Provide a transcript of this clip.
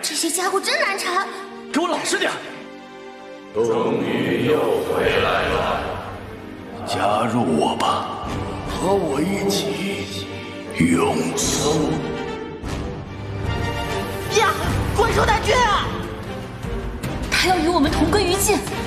这些家伙真难缠， 给我老实点！ 终于又回来了，加入我吧，和我一起永生。 呀，怪兽大军啊！ 他要与我们同归于尽。